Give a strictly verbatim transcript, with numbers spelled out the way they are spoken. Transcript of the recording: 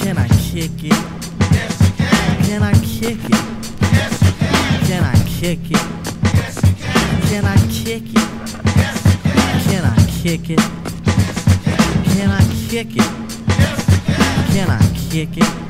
Can I kick it? Yes, you can. Can I kick it? Yes, you can. Can I kick it? Yes, you can. Can I kick it? Yes, you can. Can I kick it? Yes, you can. Can I kick it? Yes, you can. Can I kick it?